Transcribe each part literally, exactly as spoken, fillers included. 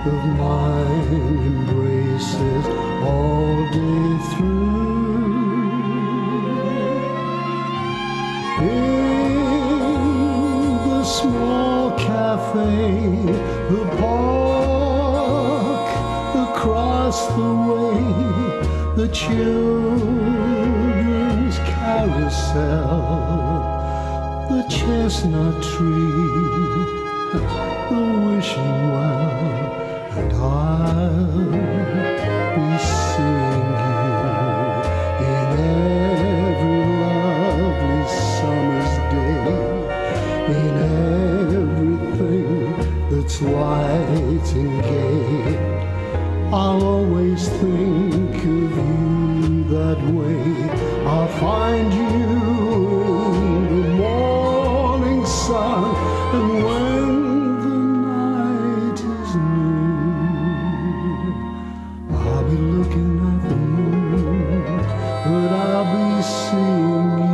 of mine embraces all day through. In the small cafe, the park, across the way, the children's carousel, the chestnut tree, the wishing well, and I'll be seeing you in every lovely summer's day, in everything that's white and gay. I'll always think of you that way. I'll find you in the morning sun, and when the night is new, I'll be looking at the moon, but I'll be seeing you.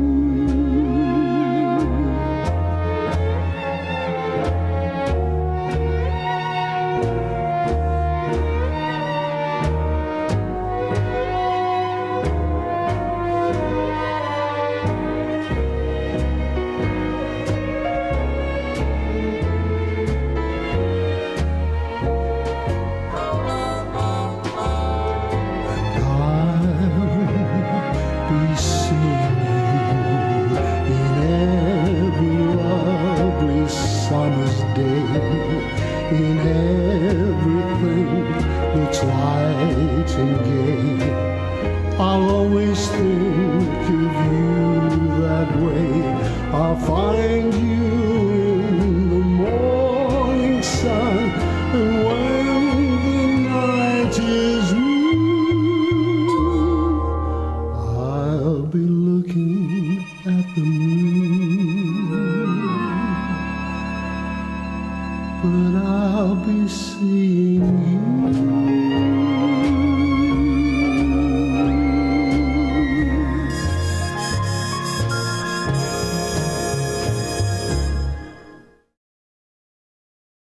Be seeing you in every lovely summer's day, in everything that's white and gay. I'll always think of you that way. I'll find you in the morning sun, and when the night is new, I'll be